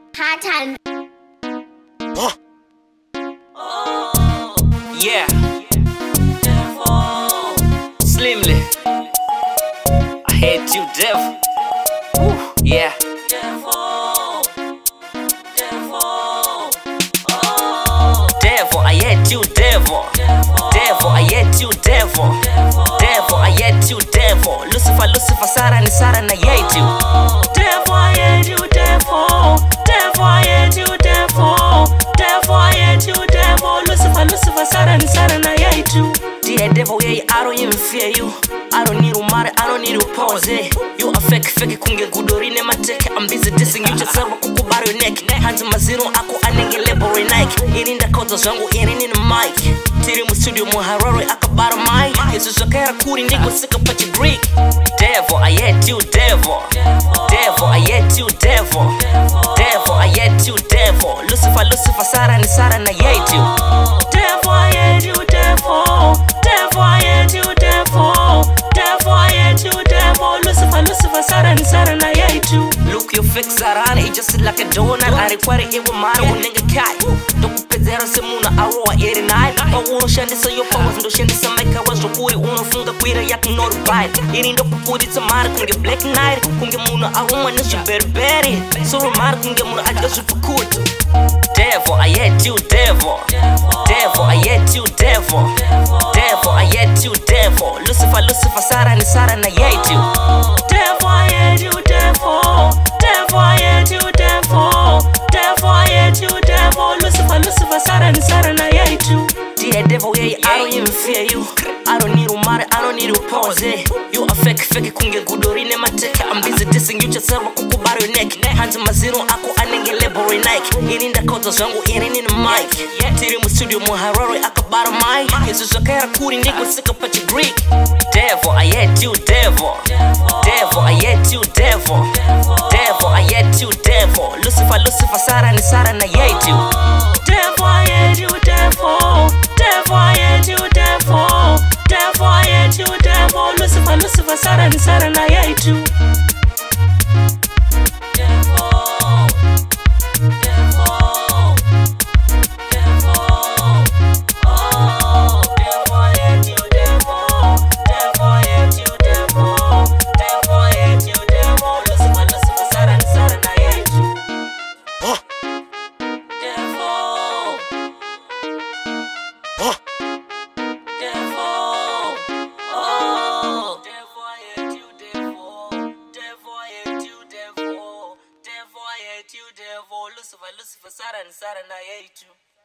Pattern. Huh? Oh, yeah. Devil. Slimly. I hate you, devil. Woo, yeah. Devil. Devil. Oh. Devil, I hate you, devil. Devil, I hate you, devil. Devil, I hate you, devil. Lucifer, Lucifer, Sara, ni Sara, na hate you. Devil, I hate you, devil. Devil, I hate you, devil. Devil, I hate you, devil. Lucifer, Lucifer, Sara, ni Sara, na hate you. Dear devil, yeah, I don't even fear you. I don't need to matter, I don't need to pause it. You a fake kunge gudorine mateke. I'm busy dissing you just serve kukubari neck. Hands on my zero, aku anenge label Nike. Irinda koto zangu irini na mic. Tiri mu studio mu harare akabara mic. Yesu zakera kuri niko sika pachi Greek. Devil, I hate you, devil. Devil, I hate you, devil. Devil, I hate you, devil. Lucifer, Lucifer, Sara, ni Sara, na hate you. Devil, I hate you, devil. Devil, I hate you, devil. Devil, I hate you, devil. Lucifer, Lucifer, Sara, ni Sara, na hate you. Look, you fix Sarana, it just like a donut. I require it with mine, one nigga cat. Don't put zero semuna, I roll 89. I won't shend this on your powers, no shend this on my cars. So put it on from the queer, you can not bite. It ain't up put it to Mark, can get black night. Can get Muna, I want to shoot better. So Mark can get Muna, I just super cool. Devil, I hate you, devil. Devil, I hate you, devil. Devil, I hate you, devil. Lucifer, Lucifer, Sara, ni Sara, na hate you. Devil, I hate you, devil. Devil, I hate you, devil. Devil, I hate you, devil. Lucifer, Lucifer, Sara, ni Sara, na hate you. Dear devil, yeah, I don't even fear you. I don't need to matter, I don't need to pause it. You a fake kunge gudorine mateke. I'm busy dissing you just serve kukubari neck. Hands on my zero, aku anenge label Nike. Irinda koto zangu irini na mic. Tiri mu studio mu harare akabara mic. Yesu zakera kuri niko sika pachi Greek. Devil, I hate you, devil. Devil, I hate you, devil. Devil, I hate you, devil. Lucifer, Lucifer, Sara, ni Sara, na hate you. Devil, I hate you, devil. Devil, I hate you, devil. Devil, I hate you, devil. Lucifer, Lucifer, Sara, ni Sara, na hate you. Lucifer, Sara, ni Sara, na hate you.